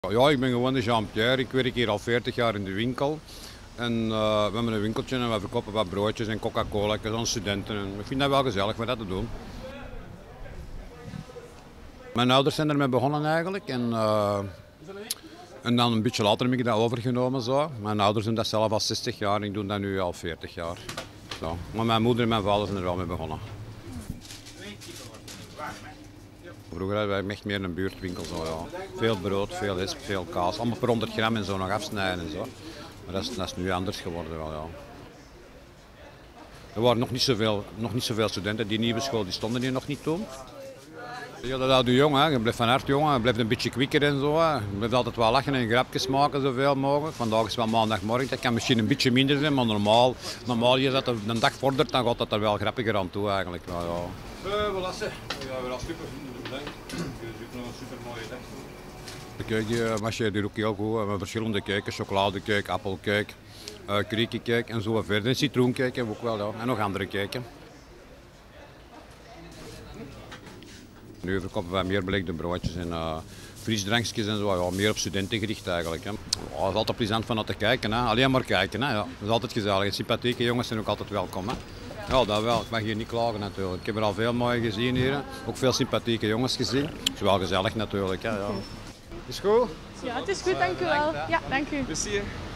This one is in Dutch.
Ja, ik ben gewoon de Jean-Pierre. Ik werk hier al 40 jaar in de winkel. En we hebben een winkeltje en we verkopen wat broodjes en Coca-Cola aan studenten. En ik vind dat wel gezellig om dat te doen. Mijn ouders zijn ermee begonnen eigenlijk. En dan een beetje later heb ik dat overgenomen. Zo. Mijn ouders doen dat zelf al 60 jaar en ik doe dat nu al 40 jaar. Zo. Maar mijn moeder en mijn vader zijn er wel mee begonnen. Vroeger hadden wij echt meer een buurtwinkel. Zo, ja. Veel brood, veel isp, veel kaas. Allemaal per 100 gram en zo nog afsnijden en zo. Maar dat is nu anders geworden wel, ja. Er waren nog niet zoveel studenten. Die nieuwe school die stonden hier nog niet toen. Ja, dat houdt je jong, hè. Je blijft van hart jong, je blijft een beetje kwikker en zo. Hè. Je blijft altijd wel lachen en grapjes maken zoveel mogelijk. Vandaag is wel maandagmorgen, dat kan misschien een beetje minder zijn, maar normaal je dat een dag vordert, dan gaat dat er wel grappiger aan toe eigenlijk. Nou, ja. Wat lassen? Ja, wel super. Je ziet nog een super mooie dag. De keuken marcheert hier ook heel goed. We hebben verschillende keuken, chocoladecake, appelcake, kriekcake en zo verder. En citroencake hebben we ook wel, ja. En nog andere keuken. Nu verkopen wij meer belegde broodjes en frisdrankjes en zo, ja, meer op studenten gericht eigenlijk. Hè. Ja, het is altijd plezant van naar te kijken, hè. Alleen maar kijken. Hè. Ja. Dat is altijd gezellig. En sympathieke jongens zijn ook altijd welkom. Hè. Ja, dat wel. Ik mag hier niet klagen natuurlijk. Ik heb er al veel mooie gezien hier. Ook veel sympathieke jongens gezien. Het is wel gezellig natuurlijk. Hè. Ja. Is goed? Ja, het is goed, dank u wel. Ja, dank u. Plezier.